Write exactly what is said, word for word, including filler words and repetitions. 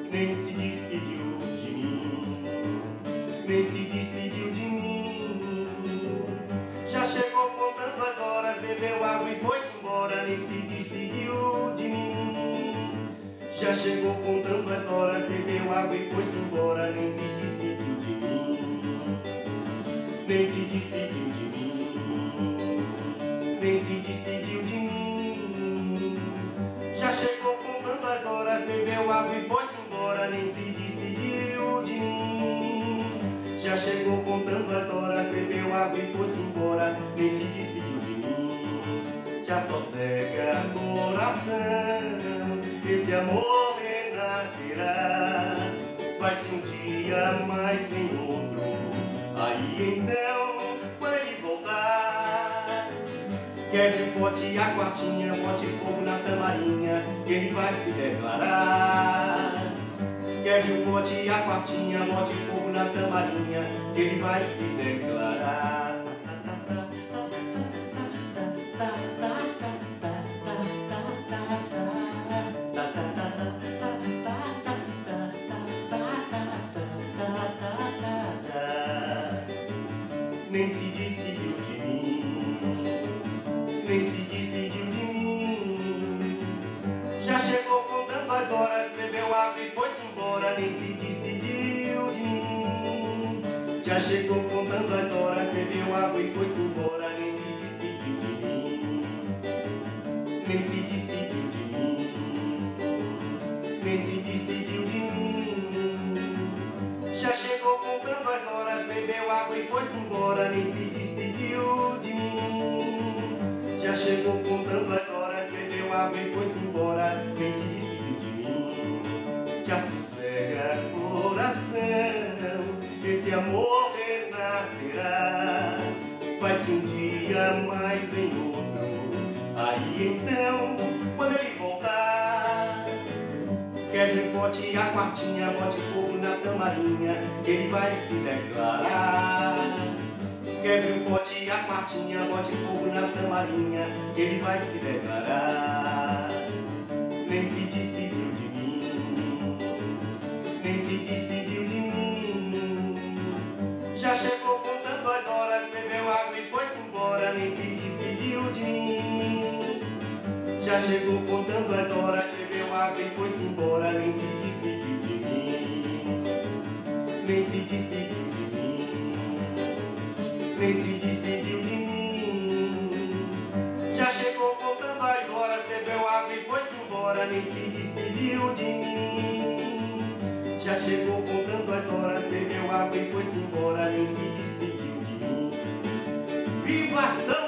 nem se despediu de mim, nem se despediu de mim. Já chegou contando as horas, bebeu água e foi-se embora, nem se despediu de mim. Já chegou contando as horas, bebeu água e foi-se embora, nem se despediu de mim, nem se despediu de mim, nem se despediu de mim. Já chegou contando as horas, bebeu água e foi-se embora, nem se despediu de mim. Já chegou contando as horas, bebeu água e foi-se embora, nem se despediu de mim. Te assossega, coração, esse amor renascerá. Vai-se um dia, mas vem outro, aí então, quando ele voltar, quebre o pote e a quartinha, bote fogo na tamarinha, que ele vai se declarar. Quebre o pote e a quartinha, bote fogo na tamarinha, que ele vai se declarar. Nem se despediu de mim, nem se despediu de mim. Já chegou contando as horas, bebeu água e foi-se embora, nem se despediu de mim. Já chegou contando as horas, bebeu água e foi-se embora, nem se despediu de mim, nem se despediu de mim, nem se despediu de mim. Já chegou contando as horas, bebeu água e foi-se embora, nem se despediu de mim. Já chegou contando as horas, bebeu água e foi-se embora, nem se despediu de mim. Te assossega, coração, esse amor renascerá. Vai-se um dia, mas vem outro, aí então, quando ele voltar, quebre o pote e a quartinha, bote fogo na tamarinha, que ele vai se declarar. Quebre o pote e a quartinha, bote fogo na tamarinha, que ele vai se declarar. Nem se despediu de mim, nem se despediu de mim. Já chegou contando as horas, bebeu água e foi-se embora, nem se despediu de mim. Já chegou contando as horas, bebeu água e foi-se embora, nem se despediu de mim, nem se despediu de mim, nem se despediu de mim. Já chegou contando as horas, bebeu água e foi-se embora, nem se despediu de mim. Já chegou contando as horas, bebeu água e foi-se embora, nem se despediu de mim. Viva São